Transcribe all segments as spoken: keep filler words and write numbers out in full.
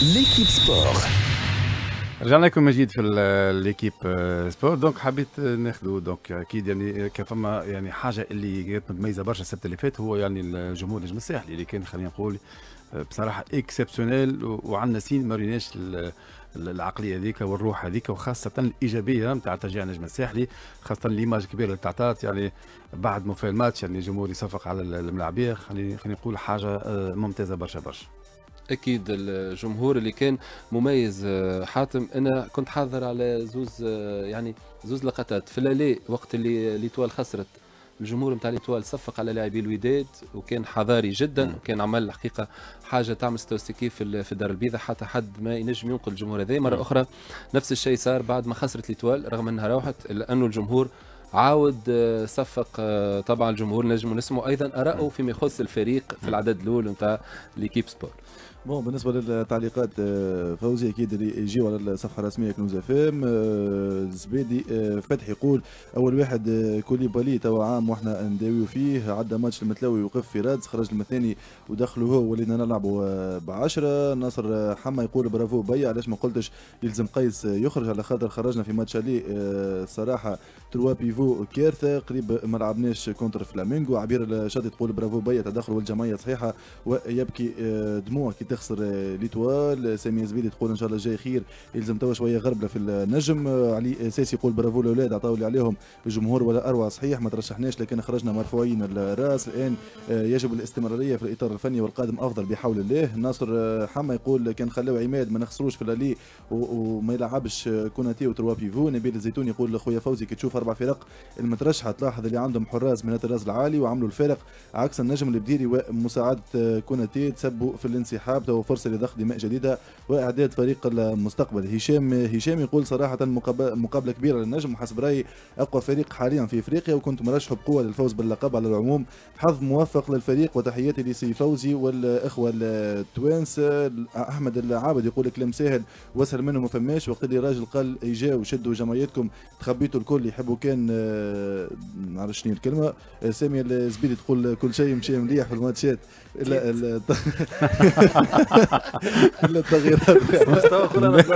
ليكيب سبور. رجعنا لكم مجيد في ليكيب سبور. دونك حبيت ناخذوا دونك اكيد يعني كفما يعني حاجه اللي كانت متميزه برشا السبت اللي فات هو يعني الجمهور النجم الساحلي اللي كان خلينا نقول بصراحه اكسبسيونيل، وعندنا سين ما ريناش العقليه هذيك والروح هذيك، وخاصه الايجابيه نتاع تشجيع النجم الساحلي، خاصه ليماج كبيره اللي تعطات يعني بعد ما في الماتش يعني الجمهور يصفق على الملاعبيه. خلينا نقول حاجه ممتازه برشا برشا. اكيد الجمهور اللي كان مميز. حاتم انا كنت حاضر على زوز يعني زوز لقطات في الليل وقت اللي ليتوال خسرت، الجمهور نتاع ليتوال صفق على لاعبي الوداد وكان حضاري جدا، وكان عمل الحقيقه حاجه تعمل ستوستيكي في الدار البيضاء حتى حد ما ينجم ينقل الجمهور هذا. مره اخرى نفس الشيء صار بعد ما خسرت ليتوال رغم انها روحت، الا انه الجمهور عاود صفق. طبعا الجمهور نجم نسمع ايضا اراءه فيما يخص الفريق في العدد الاول نتاع ليكيب سبور. بون بالنسبه للتعليقات فوزي اكيد اللي يجيو على الصفحه الرسميه كنوز اف ام. زبيدي فتحي يقول اول واحد كوليبالي توا عام واحنا نداويو فيه، عدى ماتش المتلوي وقف في رادس، خرج الثاني ودخلوا هو ولينا نلعبوا بعشرة. ناصر حما يقول برافو بيا، علاش ما قلتش يلزم قيس يخرج على خاطر خرجنا في ماتش عليه الصراحه تروا بيفو كارثه، قريب ما لعبناش كونتر فلامينغو. عبير الشاطي تقول برافو بيا تدخل والجمعيه صحيحه ويبكي دموع كي تخسر ليتوال. سامي زبيدي تقول ان شاء الله الجاي خير، يلزم توا شويه غربله في النجم. علي ساسي يقول برافو الاولاد عطاو اللي عليهم الجمهور ولا اروع، صحيح ما ترشحناش لكن خرجنا مرفوعين الراس، الان يجب الاستمراريه في الاطار الفني والقادم افضل بحول الله. ناصر حما يقول كان خلاو عماد ما نخسروش في اللالي وما يلعبش كوناتي وتروا بيفو. نبيل الزيتون يقول خويا فوزي كي تشوف اربع فرق المترشحه تلاحظ اللي عندهم حراس من الطراز العالي وعملوا الفارق، عكس النجم البديري ومساعده كوناتي تسبوا في الانسحاب. تو فرصه لضخ دماء جديده واعداد فريق المستقبل. هشام هشام يقول صراحه مقابله كبيره للنجم وحسب رايي اقوى فريق حاليا في افريقيا، وكنت مرشحه بقوه للفوز باللقب على العموم. حظ موفق للفريق وتحياتي لسي فوزي والاخوه التوانس. احمد العابد يقول كلام سهل واسهل منه ما فماش، وقت اللي راجل قال اجاو وشدوا جمعيتكم تخبيتوا الكل يحبوا كان ما نعرفش شنو الكلمه. سامي الزبيدي تقول كل شيء مشي مليح في الماتشات الا الا التغييرات مستوى كلنا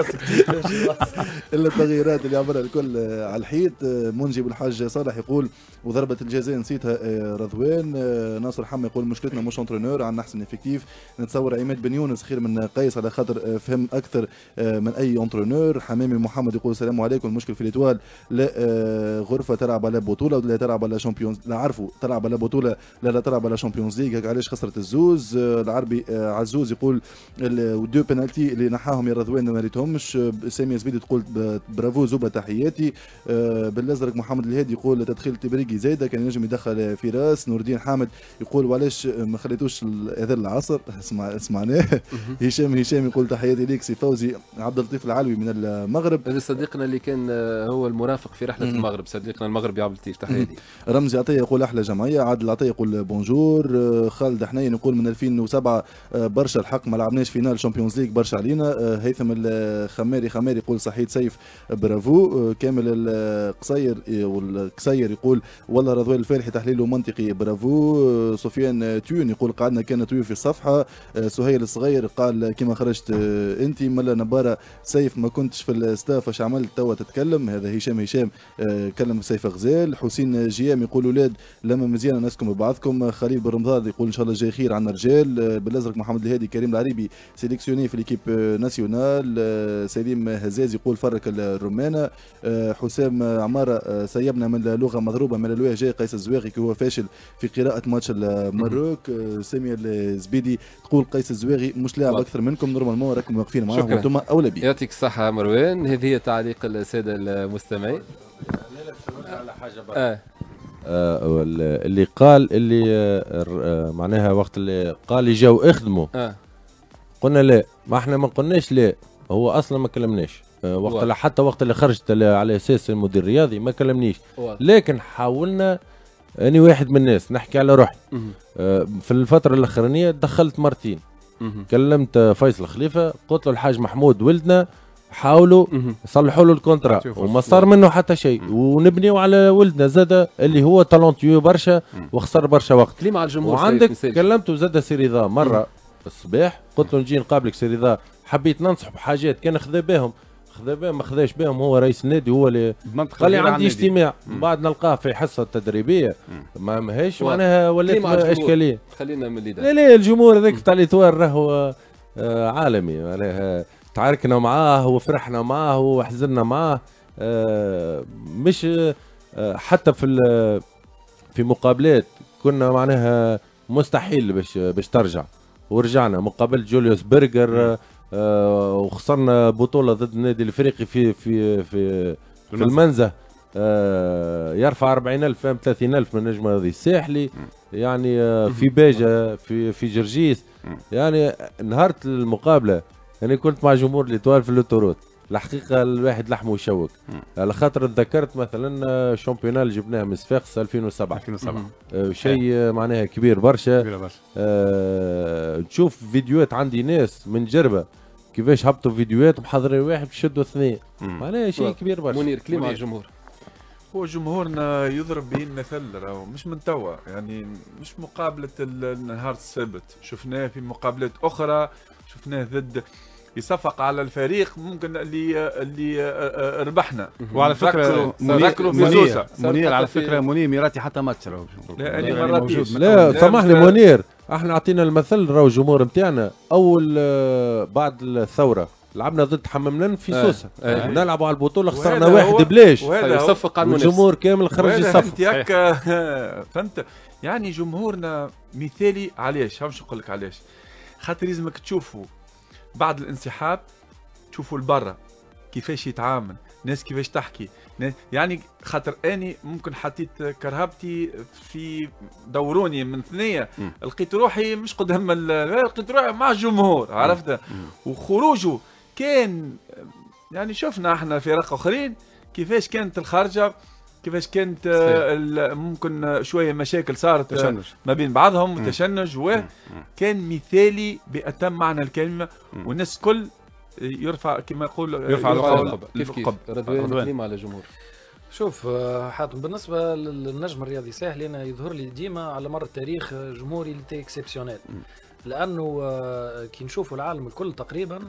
الا التغييرات اللي عملها الكل على الحيط. منجي الحاج صالح يقول وضربه الجزاء نسيتها رضوان. ناصر حما يقول مشكلتنا مش انترونور، عندنا احسن افكتيف. نتصور عماد بن يونس خير من قيس على خاطر فهم اكثر من اي انترونور. حمامي محمد يقول السلام عليكم، المشكل في الاتوال لا غرفه تلعب على بطوله ولا تلعب على شامبيونز، لا عرفوا تلعب على بطوله لا لا تلعب على شامبيونز ليج، علاش خسرت الزوز. العربي عزوز يقول الدو بنالتي اللي نحاهم يا رضوان ما ريتهمش. سامي زبيدي تقول برافو زوبا تحياتي. بالازرق محمد الهادي يقول تدخيل تبريقي زايده كان ينجم يدخل فراس. نور الدين حامد يقول وعلاش ما خليتوش اذان العصر، اسمع سمعناه. هشام هشام يقول تحياتي ليك سي فوزي. عبد اللطيف العلوي من المغرب صديقنا اللي كان هو المرافق في رحله المغرب، صديقنا المغربي عبد اللطيف تحياتي. رمزي عطيه يقول احلى جمعيه. عادل عطيه يقول بونجور. خالد حنين يقول من ألفين وسبعة برشا الحق ما لعبناش فينال شامبيونز ليج برشا علينا. هيثم الخماري خماري يقول صحيت سيف برافو. كامل القصير والقصير يقول والله رضوان الفالحي تحليله منطقي برافو. سفيان تيون يقول قعدنا كان تيون في الصفحه. سهيل الصغير قال كما خرجت انت ملا نباره سيف ما كنتش في الستاف اش عملت توا تتكلم. هذا هشام هشام كلم سيف غزال. حسين جيام يقول اولاد لما مزيان ناسكم ببعضكم. خليل بن رمضان يقول ان شاء الله جاي خير عنا رجال. بالازرق محمد الهادي كريم العريبي سيليكسيوني في ليكيب ناسيونال. سليم هزاز يقول فرق الرومانه. حسام عماره سيبنا من لغه مضروبه من الوجه جاي قيس الزواغي هو فاشل في قراءه ماتش المروك. سامي الزبيدي تقول قيس الزواغي مش لاعب اكثر منكم نورمالمون راكم واقفين معاه وانتم اولى بيه. يعطيك الصحه مروان. هذه هي تعليق الساده المستمعين. على حاجه آه. آه اللي قال اللي آه معناها وقت اللي قال يجاو اخدموا آه. قلنا لا، ما احنا ما قلناش لا، هو اصلا ما كلمناش آه وقت اللي حتى وقت اللي خرجت على اساس المدير الرياضي ما كلمنيش، لكن حاولنا اني واحد من الناس نحكي على روحي. آه في الفتره الاخرانيه دخلت مرتين كلمت فيصل خليفه قلت له الحاج محمود ولدنا حاولوا يصلحوا له الكونترا وما صار منه حتى شيء، ونبنيو على ولدنا زاد اللي هو تالونتيو برشا وخسر برشا وقت. كلمة على الجمهور. وعندك كلمته زاد سيريذا مره الصباح قلت له نجي نقابلك سيريذا حبيت ننصح بحاجات كان خذا بهم خذا بهم ما خذاش بهم، هو رئيس النادي هو اللي قال لي عندي اجتماع من بعد نلقاه في حصه تدريبيه ما ماهيش معناها ولات اشكاليه. خلينا من اللي لا لا الجمهور هذاك تاع ليتوال راهو آه عالمي معناها تعاركنا معاه وفرحنا معاه وحزننا معاه آه مش آه حتى في في مقابلات كنا معناها مستحيل باش باش ترجع ورجعنا مقابله جوليوس برجر آه وخسرنا بطوله ضد النادي الافريقي في في في في المنزه آه يرفع أربعين ألف فهم ثلاثين ألف من نجم هذه الساحلي يعني آه في باجه في في جرجيس يعني نهار المقابله يعني كنت مع جمهور ليتوال في اللوتوروت الحقيقه الواحد لحمه يشوك على خاطر تذكرت مثلا شامبيونال اللي جبناه من صفاقس ألفين وسبعة ألفين وسبعة آه شيء معناها كبير برشا كبير برشا آه تشوف فيديوهات عندي ناس من جربه كيفاش هبطوا فيديوهات محضرين واحد بشدوا اثنين معناها شيء كبير برشا. منير كلمه على الجمهور. هو جمهورنا يضرب به المثل راهو مش من توا يعني مش مقابله النهار السبت شفناه في مقابلات اخرى شفناه ضد يصفق على الفريق ممكن اللي اللي ربحنا. وعلى فكره منير منير, منير على فكره منير ميراتي حتى ماتش راهو لا انا ما راتيش لا سامحني منير احنا عطينا المثل راهو الجمهور نتاعنا اول بعد الثوره لعبنا ضد حماملان في سوسه آه. آه. نلعبوا على البطوله خسرنا واحد بلاش يصفق على الجمهور كامل خرج يصفق هكا فهمت يعني جمهورنا مثالي. علاش همش نقول لك علاش خاطر لازمك تشوفوا بعد الانسحاب تشوفوا لبرا كيفاش يتعامل ناس كيفاش تحكي يعني خاطر اني ممكن حطيت كرهبتي في دوروني من ثنيه لقيت روحي مش قدام لقيت روحي مع الجمهور عرفت وخروجه كان يعني شفنا احنا فرق اخرين كيفاش كانت الخارجه كيفاش كانت ممكن شويه مشاكل صارت تشنج ما بين بعضهم وتشنج وكان مثالي بأتم معنى الكلمه والناس كل يرفع كما يقول يرفع القبض كيف كيف رضوان كلمه على الجمهور. شوف حاتم بالنسبه للنجم الرياضي ساحلي انا يظهر لي ديما على مر التاريخ جمهوري اللي اكسبسيونيل لانه كي نشوفوا العالم الكل تقريبا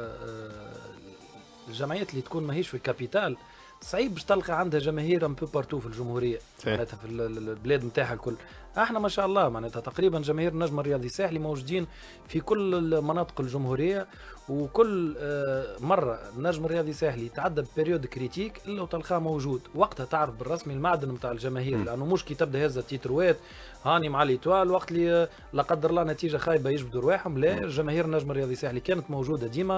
الجمعيات اللي تكون ماهيش في الكابيتال صعيب باش تلقى عندها جماهير ان بو بارتو في الجمهوريه معناتها في البلاد نتاعها الكل. احنا ما شاء الله معناتها تقريبا جماهير النجم الرياضي الساحلي موجودين في كل المناطق الجمهوريه وكل مره النجم الرياضي الساحلي يتعدى ببريود كريتيك الا وتلقاه موجود وقتها تعرف بالرسمي المعدن نتاع الجماهير م. لانه مش كي تبدا هزه تيتروات هاني مع ليتوال وقت اللي لا قدر الله نتيجه خايبه يجبدوا رواحهم لا جماهير النجم الرياضي الساحلي كانت موجوده ديما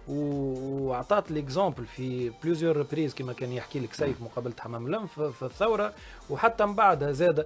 واعطت ليكزامبل في بليزيور ريبريز كما كان يحكي لك سيف مقابله حمام لم في الثوره وحتى من بعدها زاد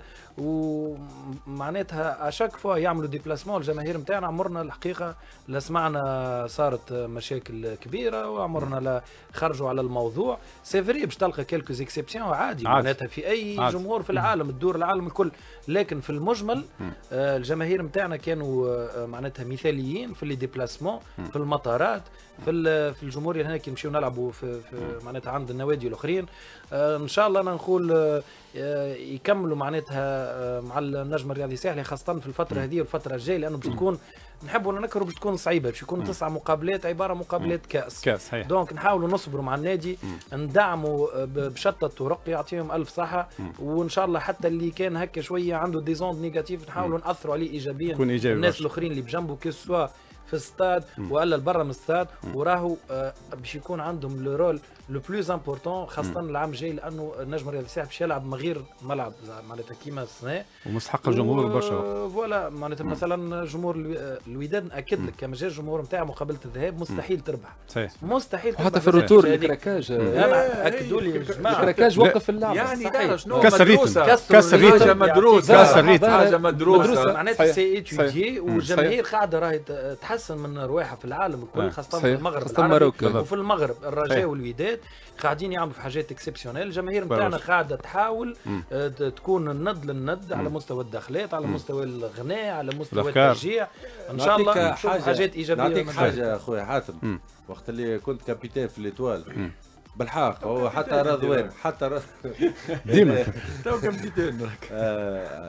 ومعناتها اشاك فوا يعملوا ديبلاسمون الجماهير نتاعنا عمرنا الحقيقه لا سمعنا صارت مشاكل كبيره وعمرنا لا خرجوا على الموضوع سي فري باش تلقى كيلكوز اكسبسيون عادي معناتها في اي عادي. جمهور في العالم تدور العالم الكل لكن في المجمل آه الجماهير نتاعنا كانوا آه معناتها مثاليين في لي ديبلاسمون في المطارات في في الجمهوريه هنا كي نمشيو نلعبوا في, في معناتها عند النوادي الاخرين آه ان شاء الله انا نقول آه يكملوا معناتها آه مع النجم الرياضي الساحلي خاصه في الفتره هذه والفتره الجايه لانه باش تكون نحبوا ننكروا باش تكون صعيبه باش يكون تسع مقابلات عباره مقابلات كاس كاس هي. دونك نحاولوا نصبروا مع النادي ندعموا بشتى الطرق يعطيهم الف صحه وان شاء الله حتى اللي كان هكا شويه عنده ديزوند نيجاتيف نحاولوا ناثروا عليه ايجابيا الناس الاخرين اللي بجنبه كسوا في الستاد والا برا من الستاد وراهو آه باش يكون عندهم لو رول لو بلوز امبورطون خاصه العام الجاي لانه النجم الرياضي الساحلي باش يلعب من غير ملعب معناتها كيما السنه ومستحق الجمهور برشا فوالا معناتها مثلا جمهور الوداد ناكد لك كما جا الجمهور نتاعه مقابله الذهاب مستحيل تربح صحيح مستحيل حتى في الروتور الكراكاج اكدوا لي الجماعه الكراكاج وقف اللعب يعني شنو كسر الريتم كسر الريتم حاجه مدروسه كسر الريتم حاجه مدروسه معناتها سي ايتودي والجماهير قاعده راهي تحسن من رواحها في العالم الكل خاصه في المغرب العربي وفي المغرب الرجاء والوداد قاعدين يعملوا في حاجات اكسبسيونيل الجماهير نتاعنا قاعده تحاول تكون الند للند على مستوى الدخلات على مستوى الغناء على مستوى التشجيع ان شاء الله نشوف حاجات ايجابيه نعطيك حاجه اخويا حاتم وقت اللي كنت كابيتان في ليتوال بالحق هو حتى رضوان حتى ديما تو كابيتان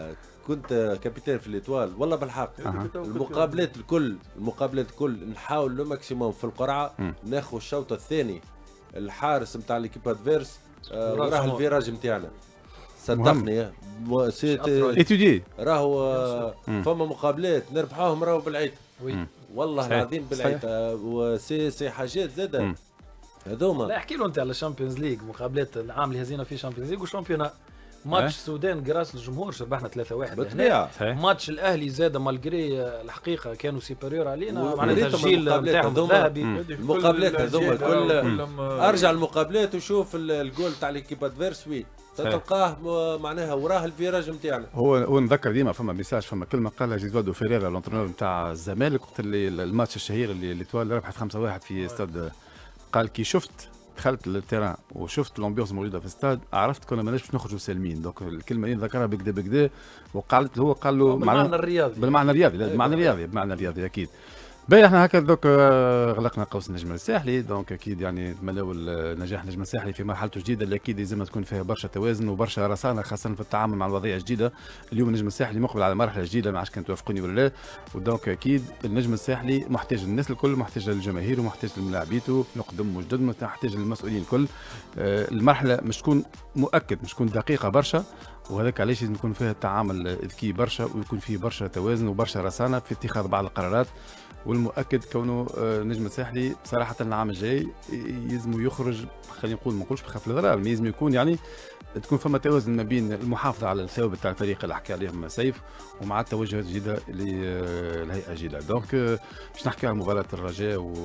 كنت كابيتان في الاتوال والله بالحق أه. المقابلات الكل المقابلات الكل نحاول لو ماكسيموم في القرعه ناخذ الشوط الثاني الحارس نتاع ليكيب ادفيرس آه وراه الفيراج نتاعنا صدقني اتودي راهو فما مقابلات نربحوهم راهو بالعيد والله العظيم بالعيد وسي سي حاجات زاده هذوما. لا احكي له انت على الشامبيونز ليج مقابلات العام اللي هزينا فيه الشامبيونز ليج وشامبيونا ماتش السودان قراص الجمهور شبحنا ثلاثة واحد بالطبيعه. ماتش الاهلي زاد مالجري الحقيقه كانوا سيبيريور علينا معناتها الجيل نتاعهم الذهبي. المقابلات هذوما الكل ارجع المقابلات وشوف الجول تاع ليكيب ادفيرس وين تلقاه معناها وراه الفيراج نتاعنا. هو هو نذكر ديما فما ميساج فما كلمه قالها جيزوالدو فيريرا الانترونور نتاع الزمالك وقت اللي الماتش الشهير اللي ليتوال ربحت خمسة واحد في استاد، قال كي شفت دخلت للتيران وشفت الامبيونس موجوده في الاستاد عرفت كنا ماناش باش نخرجوا سالمين. دونك الكلمه اللي ذكرها بكدا بكدا وقالت هو قال له بالمعنى الرياضي بالمعنى الرياضي بالمعنى الرياضي بالمعنى الرياضي اكيد. باهي احنا هكا دوك غلقنا قوس النجم الساحلي. دونك اكيد يعني نتمناو نجاح النجم الساحلي في مرحلته الجديده اللي اكيد لازم تكون فيها برشا توازن وبرشا رصانه خاصه في التعامل مع الوضعيه الجديده. اليوم النجم الساحلي مقبل على مرحله جديده ما عادش كان توافقوني ولا لا. ودونك اكيد النجم الساحلي محتاج للناس الكل محتاج للجماهير ومحتاج للاعبيته نقدم وجدد محتاج للمسؤولين الكل. المرحله مش تكون مؤكد مش تكون دقيقه برشا وهذاك علاش لازم يكون فيها التعامل ذكي برشا ويكون فيه برشا توازن وبرشا رصانه في اتخاذ بعض القرارات. والمؤكد كونه النجم الساحلي صراحه العام الجاي يلزم يخرج خلينا نقول ما نقولش بخف الضرر ما لازم يكون يعني تكون فما توازن ما بين المحافظه على الثوابت تاع الفريق اللي حكى عليهم سيف ومع التوجهات الجديده للهيئه الجديده. دونك باش نحكي على مباراه الرجاء و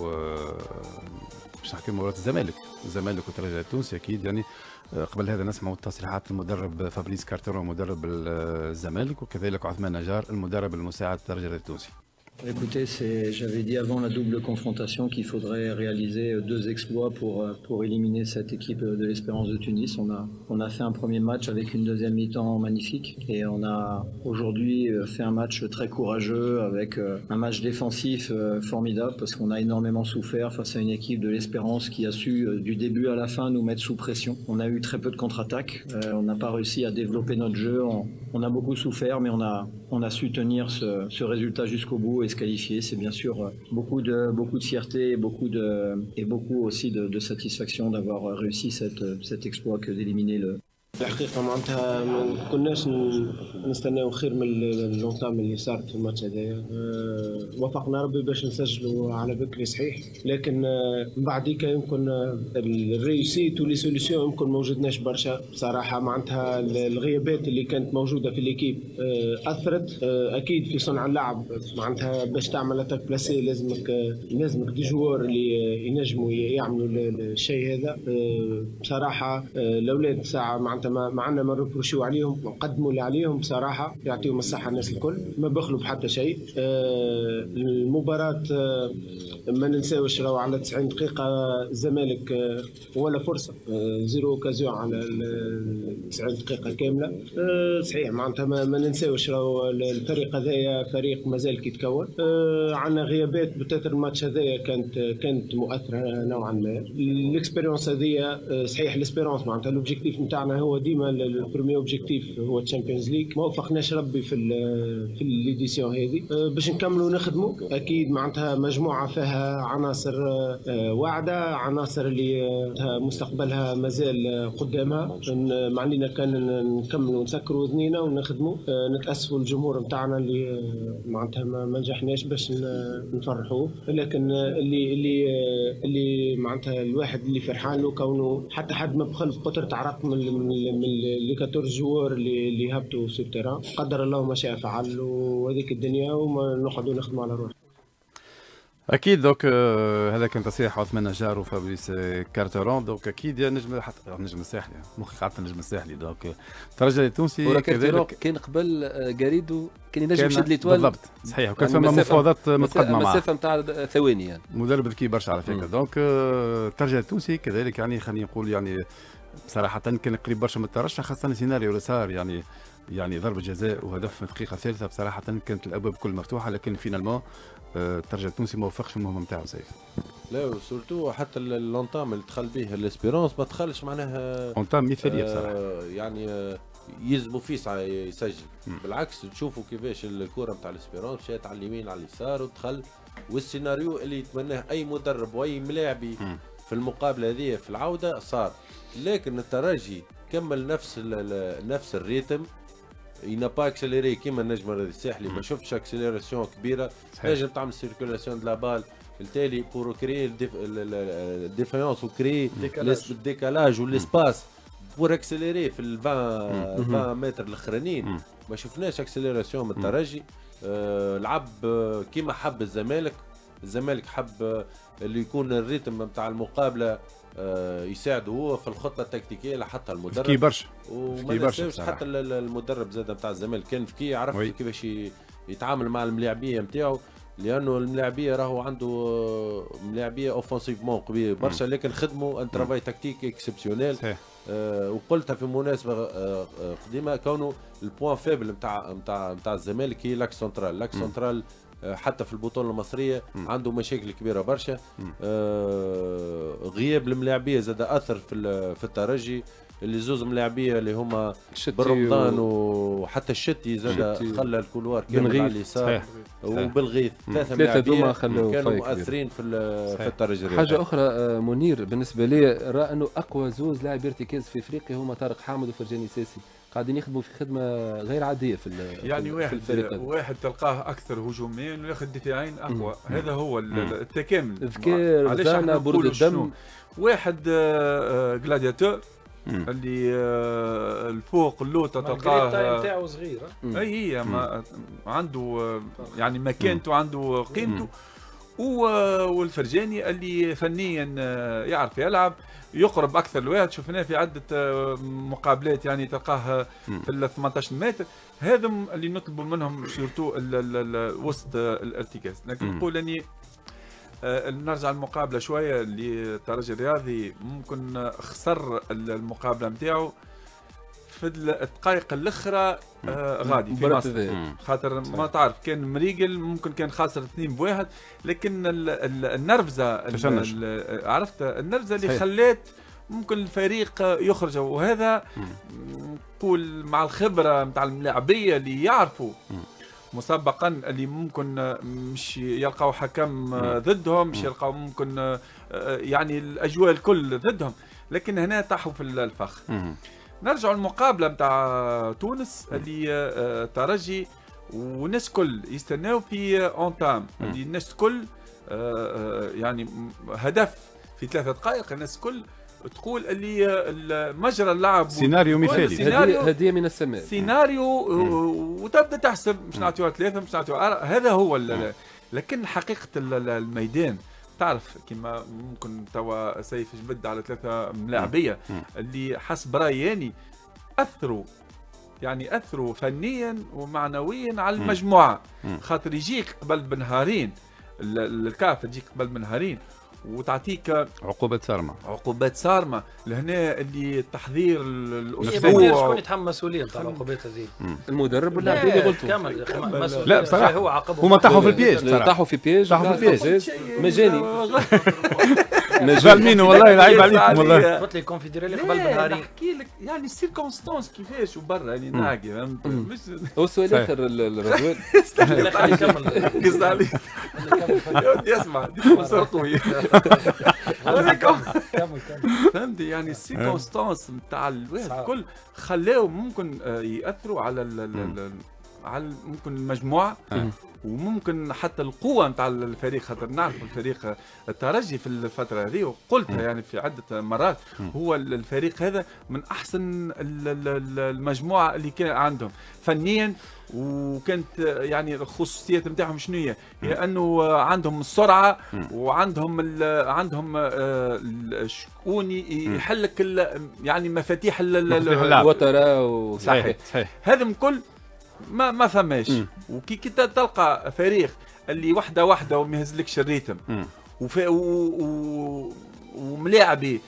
باش نحكي مباراه الزمالك الزمالك والترجي التونسي اكيد يعني قبل هذا نسمع تصريحات المدرب فابريس كارتيرون مدرب الزمالك وكذلك عثمان نجار المدرب المساعد الترجي التونسي. Écoutez, j'avais dit avant la double confrontation qu'il faudrait réaliser deux exploits pour, pour éliminer cette équipe de l'Espérance de Tunis. On a, on a fait un premier match avec une deuxième mi-temps magnifique et on a aujourd'hui fait un match très courageux avec un match défensif formidable parce qu'on a énormément souffert face à une équipe de l'Espérance qui a su du début à la fin nous mettre sous pression. On a eu très peu de contre-attaques, on n'a pas réussi à développer notre jeu, on, on a beaucoup souffert mais on a, on a su tenir ce, ce résultat jusqu'au bout et se qualifier. C'est bien sûr beaucoup de, beaucoup de fierté et beaucoup, de, et beaucoup aussi de, de satisfaction d'avoir réussi cette, cet exploit que d'éliminer le, الحقيقة معناتها ما كناش نستناو خير من اللونطام اللي صارت في الماتش هذايا. أه وفقنا ربي باش نسجلوا على بكري صحيح لكن أه بعديك يمكن الريوسيت ولي سوليسيون يمكن ما وجدناش برشا بصراحة. معناتها الغيابات اللي كانت موجودة في الكيب أه أثرت أه أكيد في صنع اللعب. معناتها باش تعمل اتاك بلاسي لازمك أه لازمك دي جوار اللي ينجموا يعملوا الشيء هذا. أه بصراحة أه الأولاد ساعة معناتها ما عندنا ما نربروشيو عليهم وقدموا اللي عليهم بصراحه يعطيهم الصحه الناس الكل ما بخلوا بحتى شيء. آه المباراه آه ما ننساوش راهو على تسعين دقيقه الزمالك آه ولا فرصه آه زيرو اوكازيون على تسعين دقيقه كامله. آه صحيح معناتها ما, ما ننساوش راهو الفريق هذايا فريق مازال كيتكون. آه عندنا غيابات بتاتر الماتش هذايا كانت كانت مؤثره نوعا ما. الاكسبيريونس هذيا آه صحيح الاسبيرونس معناتها الاوبجيكتيف نتاعنا هو ديما البريمي اوبجيكتيف هو الشامبيونز ليغ. ما وفقناش ربي في في ليديسيون هذه باش نكملوا نخدموا. اكيد معناتها مجموعه فيها عناصر واعده عناصر اللي مستقبلها مازال قدامها. معلينا كان نكملوا نسكروا اذنينا ونخدموا. نتاسفوا الجمهور نتاعنا اللي معناتها ما نجحناش باش نفرحوه لكن اللي اللي اللي معناتها الواحد اللي فرحان له كونه حتى حد ما بخل في قطره عرق من من لي أربعطاش جوار اللي اللي هبطوا في التيران. قدر الله ما شاء فعل وهذيك الدنيا وما نقعدوا نخدموا على روحنا. اكيد دوك آه هذا كان تصريح عثمان نجار وفابريس كارتيرون. دوك اكيد يا نجم حتى النجم الساحلي مخي قعدت النجم الساحلي. دوك الترجي التونسي كذلك كان قبل قريدو كان ينجم يشد ليتوال بالضبط صحيح وكان فما مفاوضات متقدمه معاه مسافه نتاع ثواني يعني مدرب ذكي برشا على فكره. دونك الترجي التونسي كذلك يعني خلينا نقول يعني بصراحة كان قريب برشا من الترشح خاصة السيناريو اللي صار يعني يعني ضربة جزاء وهدف في الدقيقة الثالثة. بصراحة كانت الأبواب كل مفتوحة لكن فينالمون الترجي التونسي ما وفقش في المهمة نتاعو سيف. لا سورتو حتى اللونطام اللي دخل به الاسبيرونس ما دخلش معناها لونطام مثالية بصراحة. آه يعني آه يلزموا فيه يسجل. بالعكس تشوفوا كيفاش الكره نتاع الاسبيرون مشات على اليمين على اليسار ودخل، والسيناريو اللي يتمناه اي مدرب واي ملاعبي في المقابله هذه في العوده صار. لكن الترجي كمل نفس نفس الريتم، ينا با اكسليري كيما النجم الرياضي الساحلي، ما شفتش اكسليراسيون كبيره، تنجم تعمل سيركولاسيون دو لا بال بالتالي بور كري الديفيونس وكري الديكالاج والاسباس بور اكسليري في ال عشرين متر الاخرانيين. ما شفناش اكسليراسيون من الترجي. آه لعب كيما حب الزمالك، الزمالك حب اللي يكون الريتم نتاع المقابله آه يساعده هو في الخطه التكتيكيه لحتى المدرب ذكي برشا، وما ننساوش حتى المدرب زاد نتاع الزمالك كان ذكي، يعرف كيفاش يتعامل مع الملاعبيه نتاعو، لانه الملاعبيه راهو عنده ملاعبيه اوفنسيفمون قويه برشا، لكن خدموا ان ترافاي تكتيك اكسبسيونيل. آه وقلتها في مناسبه آه آه قديمه، كونه البوان فيبل نتاع نتاع نتاع الزمالك هي لاك سنترال، لاك سنترال آه حتى في البطوله المصريه م. عنده مشاكل كبيره برشا. آه غياب الملاعبيه زاد اثر في في الترجي، اللي زوز ملاعبيه اللي هما برمضان و... وحتى الشتي زاد خلى الكولوار كامل على اليسار وبالغيث، ثلاثه ملاعبيه كانوا مؤثرين في في الترجي. حاجه اخرى منير بالنسبه لي رأى انه اقوى زوز لاعب ارتكاز في افريقيا هما طارق حامد وفرجاني ساسي، قاعدين يخدموا في خدمه غير عاديه في يعني في واحد الفريق. واحد تلقاه اكثر هجوميا وياخذ دفاعين اقوى، مم. هذا هو التكامل، ذكاء رزانه برود الدم. واحد جلادياتور اللي الفوق اللوطه تلقاه التايم نتاعو صغير، اي هي ما عنده يعني مكانته، عنده قيمته. والفرجاني اللي فنيا يعرف يلعب، يقرب اكثر الواحد، شفناه في عده مقابلات يعني تلقاه في ال ثمانية عشر متر. هذا اللي نطلبوا منهم سورتو وسط الارتكاز. لكن نقول اني نرجع المقابله شويه للترجي الرياضي، ممكن خسر المقابله نتاعو في الدقائق الاخرى آه غادي في مصر، خاطر ما تعرف كان مريقل، ممكن كان خاسر اثنين بواحد، لكن النرفزه عرفت النرفزه اللي خلات ممكن الفريق يخرج. وهذا نقول مع الخبره نتاع الملاعبيه اللي يعرفوا مسبقا اللي ممكن مش يلقاو حكم ضدهم، مش يلقاو ممكن يعني الاجواء الكل ضدهم، لكن هنا طاحوا في الفخ. نرجع المقابله نتاع تونس اللي ترجي والناس كل يستناو في اونتام، اللي الناس كل يعني هدف في ثلاثة دقائق، الناس كل تقول اللي مجرى اللعب سيناريو مثالي، هديه من السماء، سيناريو وتبدا تحسب مش نعطيوها ثلاثه مش نعطيوها، هذا هو. لكن حقيقه الميدان تعرف كما ممكن توا سيف جبد على ثلاثه ملاعبيه اللي حسب رايي يعني اثروا يعني اثروا فنيا ومعنويا على المجموعه، خاطر يجيك قبل بنهارين الكاف تجيك قبل بنهارين وتعطيك عقوبات صارمه عقوبات صارمه لهنا، اللي التحضير الاسبوع شكون يتحمل مسؤوليه تاع العقوبات هذه؟ المدرب ولا اللي قلتوا؟ كامل لا بصراحه هو عاقبهم، هما طاحوا في البيج، طاحوا في بيج طاحوا في البيج مجاني ظالمين والله، العيب عليكم والله. قلت لي كونفدرالي قبل بنهارين، نحكي لك يعني السيركونستانس كيفاش وبرا يعني ناقي فهمت. مش هو السؤال الاخر الرجوان خليني نكمل قصدي عليك يسمع سرقوي فهمت يعني السيركونستانس نتاع الواحد الكل خلاو ممكن ياثروا على على ممكن المجموعه وممكن حتى القوه نتاع الفريق، خاطر نعرف الفريق الترجي في الفتره هذه وقلتها يعني في عده مرات، هو الفريق هذا من احسن المجموعه اللي كان عندهم فنيا، وكانت يعني الخصوصيات نتاعهم شنو هي؟ هي انه عندهم السرعه وعندهم عندهم شكون يحل لك يعني مفاتيح الوتره. صحيح صحيح هذا من كل ما ما فماش. وكي كي تلقى فريق اللي وحده وحده وما يهزلكش الريتم وملاعبي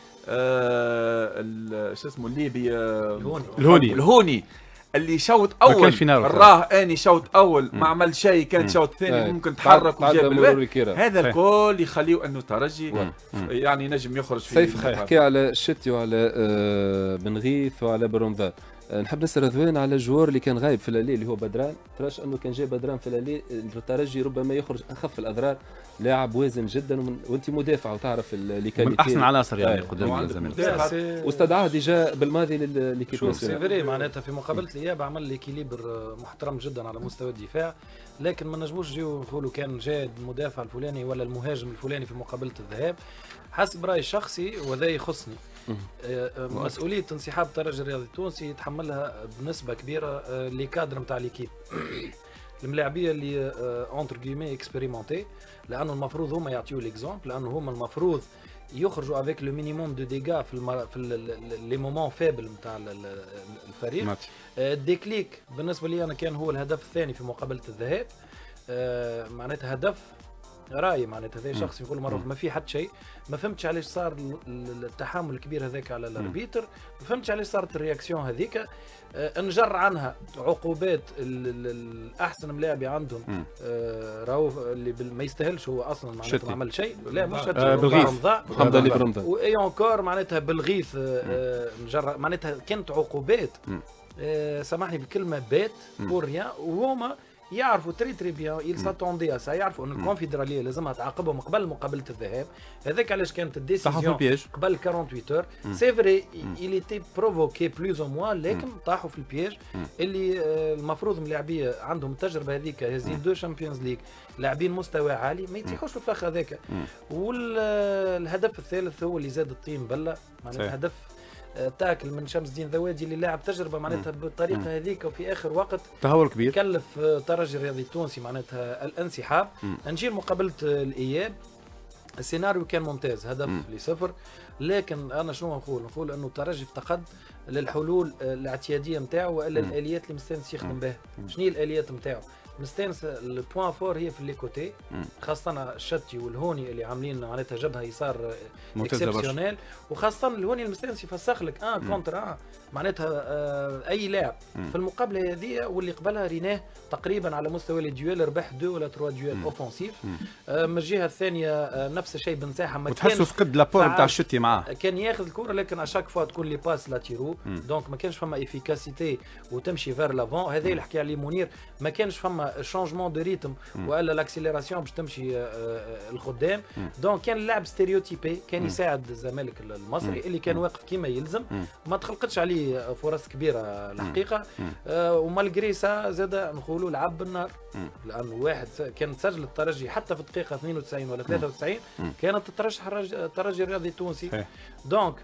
آه شو اسمه الليبي آه الهوني الهوني اللي شوط اول راه اني شوط اول ما عمل شيء، كان شوط ثاني ممكن تحرك وجاب الوقت، هذا الكل يخليه انه ترجي يعني نجم يخرج في سيف. حكي على الشتي وعلى آه بن غيث وعلى برونفال، نحب نسال رضوان على الجوار اللي كان غايب في الالي اللي هو بدران، تراش انه كان جاي بدران في الالي الترجي ربما يخرج اخف الاضرار، لاعب وازن جدا ومن... وانت مدافع وتعرف اللي كان من احسن عناصر يعني قدام الزمالك، واستدعاه ديجا بالماضي للكيب شوف سي فري معناتها في مقابله الاياب عمل لي كيليبر محترم جدا على مستوى الدفاع، لكن ما نجموش نجيو نقولوا كان جاد المدافع الفلاني ولا المهاجم الفلاني في مقابله الذهاب. حسب رايي الشخصي وذا يخصني مسؤوليه انسحاب الترجي الرياضي التونسي يتحملها بنسبه كبيره لي كادر نتاع ليكيب الملاعبيه اللي اونتر كيمي اكسبيريمونتي، لانه المفروض هما يعطيو ليكزومبل، لانه هما المفروض يخرجوا افيك لو مينيموم دو ديغا في المر... في لي مومون فابل نتاع الفريق. الديكليك بالنسبه لي انا كان هو الهدف الثاني في مقابله الذهاب، معناتها هدف راي معناتها هذا شخص يقول مره ما في حد شيء، ما فهمتش علاش صار التحامل الكبير هذاك على الاربيتر، ما فهمتش علاش صارت الرياكسيون هذيك. آه نجر عنها عقوبات الاحسن ملاعبي عندهم، آه راهو اللي ما يستاهلش هو اصلا معناتها ما عمل شيء، لا مش آه بالغيث محمد علي برمضان واي اونكور معناتها بالغيث آه نجر معناتها كانت عقوبات آه سامحني بالكلمه بات بور ريان، وهما يعرفوا تري تري بيان يل ساتوندي سا، يعرفوا ان الكونفدراليه لازمها تعاقبهم قبل مقابله الذهاب، هذاك علاش كانت الديسيزيون قبل ثمانية وأربعين اور سي فري il était provoqué plus ou moins، لكن طاحوا في البياج اللي المفروض اللاعبيه عندهم التجربه هذيك هذه دو شامبيونز ليغ لاعبين مستوى عالي ما يطيحوش في الفخ هذاك. والهدف الثالث هو اللي زاد الطين بله، معناتها هدف تاكل من شمس الدين ذوادي اللي لاعب تجربه معناتها بالطريقه هذيك، وفي اخر وقت تهور كبير كلف ترجي الرياضي التونسي معناتها الانسحاب. نجي مقابله الاياب السيناريو كان ممتاز، هدف لصفر، لكن انا شنو نقول نقول انه الترجي افتقد للحلول الاعتياديه نتاعو والا الاليات اللي مستانس يخدم بها. شنو هي الاليات نتاعو؟ مستانس البوان فور هي في لي كوتي، خاصه الشتي والهوني اللي عاملين معناتها جبهه يسار اكسبسيونيل، وخاصه الهوني المستانس يفسخ لك ان كونتر ان معناتها آه اي لاعب في المقابله هذه واللي قبلها ريناه تقريبا على مستوى لي ديويل ربح دو ولا تروا ديويل اوفونسيف. آه من الجهه الثانيه آه نفس الشيء بنساحه ما كانش وتحسوا فقد لابور نتاع الشتي معاه، كان ياخذ الكره لكن اشاك فوا تكون لي باس لا تيرو، دونك ما كانش فما افيكاسيتي وتمشي فير لافون. هذا اللي حكى عليه منير، ما كانش فما شونجمون دو ريتم والا لاكسيليراسيون باش تمشي القدام، دونك كان اللاعب ستيريوتيبي كان يساعد الزمالك المصري اللي كان واقف كيما يلزم، ما تخلقتش عليه فرص كبيره الحقيقه. آه ومالغري سا زاد نقولوا لعب بالنار، لانه واحد كان سجل الترجي حتى في الدقيقه اثنين وتسعين ولا ثلاثة وتسعين كانت تترشح الترجي الرياضي التونسي. دونك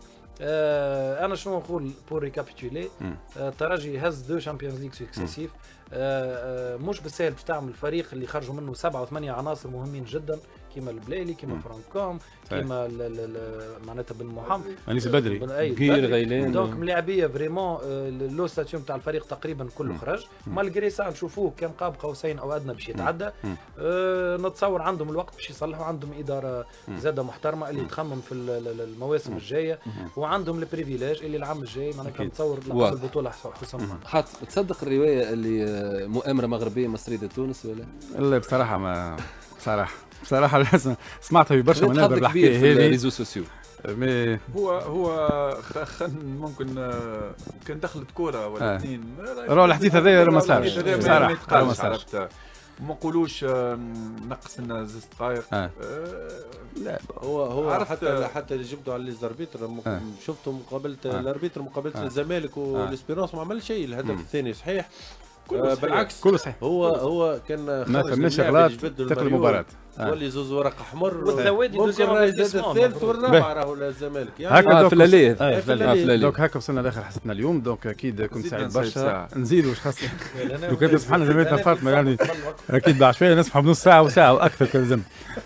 آه انا شنو نقول بور ريكابيتولي، الترجي هز دو شامبيونز ليغ سكسيسيف، آه آه مش بالسهل باش تعمل فريق اللي خرجوا منه سبعه وثمانيه عناصر مهمين جدا كيما البليلي كيما فرانكوم كيما معناتها بن محمد انيس بدري غير غيلان، دونك ملاعبيه فريمون لو ستاتيوم تاع الفريق تقريبا كله خرج. مالغري سا نشوفوه كان قاب قوسين او ادنى باش يتعدى، آه نتصور عندهم الوقت باش يصلحوا، عندهم اداره زاده محترمه اللي تخمم في المواسم الجايه، وعندهم البريفيليج اللي العام الجاي معناتها نتصور لقب البطوله حسام. حاط تصدق الروايه اللي مؤامره مغربيه مصريه تونس ولا؟ لا بصراحه ما بصراحه بصراحه سمعتها في برشا منابر الحكايه هذه في الريزو سوسيو. مي هو هو ممكن كان دخلت كوره ولا اثنين، راهو الحديث هذا ما صارش بصراحه ما صارش. ما نقولوش نقص لنا زوج دقائق. آه. آه لا هو هو حتى حتى اللي جبدوا على ليزاربيتر آه. شفتوا مقابله آه. الاربيتر مقابله آه. الزمالك والاسبيرونس ما عمل شيء. الهدف الثاني صحيح كله صحيح. بالعكس كله صحيح. هو هو كان ما فماش اغلاط تقلب المباراه ولي زوز ورق احمر والذوادي دوزيام الثالث والرابع راهو الزمالك هكا في الليل دونك هكا وصلنا لاخر حصتنا اليوم. دونك اكيد كنت سعيد برشا. نزيدوا واش خاصه لو كان سبحان الله زميلتنا فاطمه يعني اكيد بعد شويه نسمحوا بنص ساعه وساعه واكثر كالزم.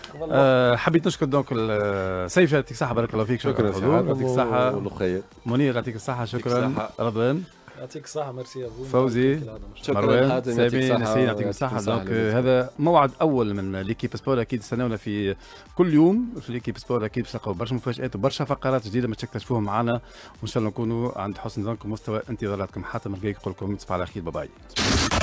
أه حبيت نشكر دونك سيف يعطيك الصحه بارك الله فيك. شكرا يعطيك الصحه منير يعطيك الصحه. شكرا رضوان يعطيك الصحة. ميرسي ابو فوزي مروان سامي نسرين يعطيك الصحة. دونك هذا موعد أول من ليكيب سبور. أكيد استناونا في كل يوم في ليكيب سبور. أكيد باش تلقاو برشا مفاجآت وبرشا فقرات جديدة باش تكتشفوهم معنا، وإن شاء الله نكونوا عند حسن ظنكم ومستوى انتظاراتكم. حتى مرقيك نقول لكم تصبحوا على خير. باي باي.